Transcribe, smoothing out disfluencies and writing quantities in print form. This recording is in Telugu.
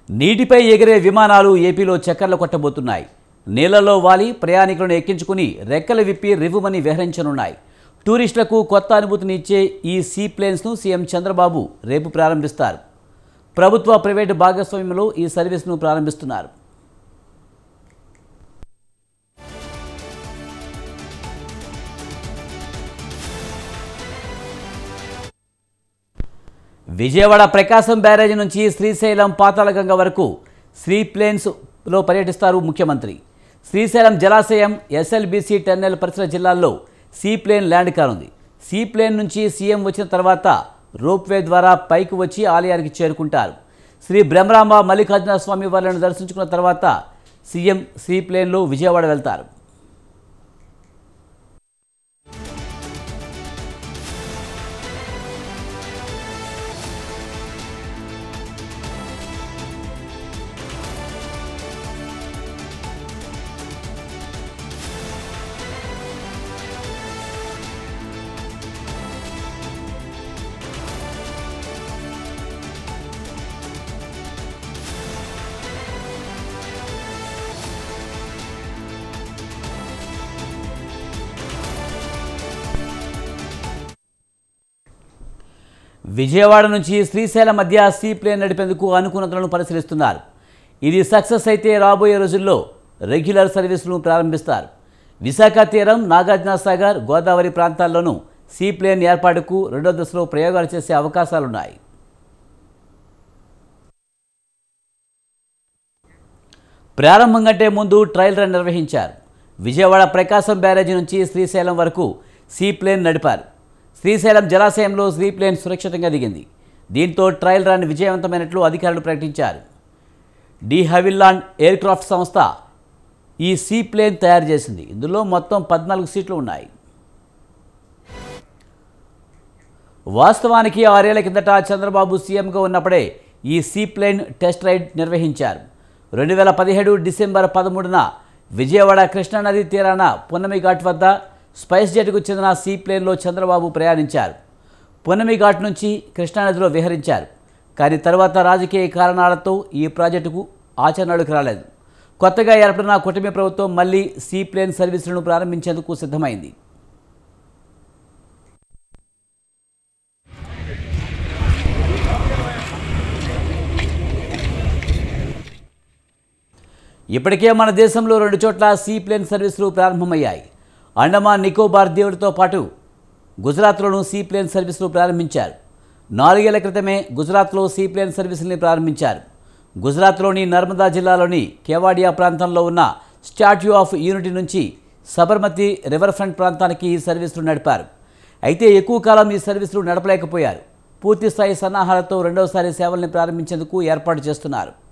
నీటిపై ఎగిరే విమానాలు ఏపీలో చక్కర్లు కొట్టబోతున్నాయి. నీళ్లలో వాలి ప్రయాణికులను ఎక్కించుకుని రెక్కలు విప్పి రివ్వుమని విహరించనున్నాయి. టూరిస్టులకు కొత్త అనుభూతిని ఇచ్చే ఈ సీ ప్లేన్స్ను సీఎం చంద్రబాబు రేపు ప్రారంభిస్తారు. ప్రభుత్వ ప్రైవేటు భాగస్వామ్యంలో ఈ సర్వీస్ను ప్రారంభిస్తున్నారు. విజయవాడ ప్రకాశం బ్యారేజీ నుంచి శ్రీశైలం పాతాళగంగ వరకు సీ ప్లేన్స్లో పర్యటిస్తారు ముఖ్యమంత్రి. శ్రీశైలం జలాశయం, ఎస్ఎల్బీసీ టన్నెల్ పరిసర జిల్లాల్లో సీ ప్లేన్ ల్యాండ్ కానుంది. సీ ప్లేన్ నుంచి సీఎం వచ్చిన తర్వాత రోప్వే ద్వారా పైకి వచ్చి ఆలయానికి చేరుకుంటారు. శ్రీ బ్రహ్మరాంబ మల్లికార్జున స్వామి వారిని దర్శించుకున్న తర్వాత సీఎం సీ ప్లేన్లో విజయవాడ వెళ్తారు. విజయవాడ నుంచి శ్రీశైలం మధ్య సీ ప్లేన్ నడిపేందుకు అనుకూలతలను పరిశీలిస్తున్నారు. ఇది సక్సెస్ అయితే రాబోయే రోజుల్లో రెగ్యులర్ సర్వీసులను ప్రారంభిస్తారు. విశాఖ తీరం, నాగార్జున సాగర్, గోదావరి ప్రాంతాల్లోనూ సీ ప్లేన్ ఏర్పాటుకు రెండో దశలో ప్రయోగాలు చేసే అవకాశాలున్నాయి. ప్రారంభం కంటే ముందు ట్రయల్ రన్ నిర్వహించారు. విజయవాడ ప్రకాశం బ్యారేజీ నుంచి శ్రీశైలం వరకు సీ ప్లేన్ నడిపారు. శ్రీశైలం జలాశయంలో సీ ప్లేన్ సురక్షితంగా దిగింది. దీంతో ట్రయల్ రన్ విజయవంతమైనట్లు అధికారులు ప్రకటించారు. డి హవిల్లాండ్ ఎయిర్ క్రాఫ్ట్ సంస్థ ఈ సీ ప్లేన్ తయారు చేసింది. ఇందులో మొత్తం 14 సీట్లు ఉన్నాయి. వాస్తవానికి 6 ఏళ్ల కిందట చంద్రబాబు సీఎంగా ఉన్నప్పుడే ఈ సీ ప్లేన్ టెస్ట్ రైడ్ నిర్వహించారు. 2017 డిసెంబర్ 13న విజయవాడ కృష్ణానది తీరాన పున్నమి ఘాట్ వద్ద స్పైస్ జెట్కు చెందిన సీ ప్లేన్లో చంద్రబాబు ప్రయాణించారు. పున్నమి ఘాట్ నుంచి కృష్ణానదిలో విహరించారు. కానీ తర్వాత రాజకీయ కారణాలతో ఈ ప్రాజెక్టుకు ఆచరణలోకి రాలేదు. కొత్తగా ఏర్పడిన కూటమి ప్రభుత్వం మళ్లీ సీ ప్లేన్ సర్వీసులను ప్రారంభించేందుకు సిద్ధమైంది. ఇప్పటికే మన దేశంలో 2 చోట్ల సీ ప్లేన్ సర్వీసులు ప్రారంభమయ్యాయి. అండమాన్ నికోబార్ దీవులతో పాటు గుజరాత్లోనూ సీ ప్లేన్ సర్వీసులు ప్రారంభించారు. 4 ఏళ్ల క్రితమే గుజరాత్లో సీ ప్లేన్ సర్వీసుల్ని ప్రారంభించారు. గుజరాత్లోని నర్మదా జిల్లాలోని కేవాడియా ప్రాంతంలో ఉన్న స్టాట్యూ ఆఫ్ యూనిటీ నుంచి సబర్మతి రివర్ ఫ్రంట్ ప్రాంతానికి ఈ సర్వీసులు నడిపారు. అయితే ఎక్కువ కాలం ఈ సర్వీసులు నడపలేకపోయారు. పూర్తిస్థాయి సన్నాహాలతో రెండవసారి సేవల్ని ప్రారంభించేందుకు ఏర్పాటు చేస్తున్నారు.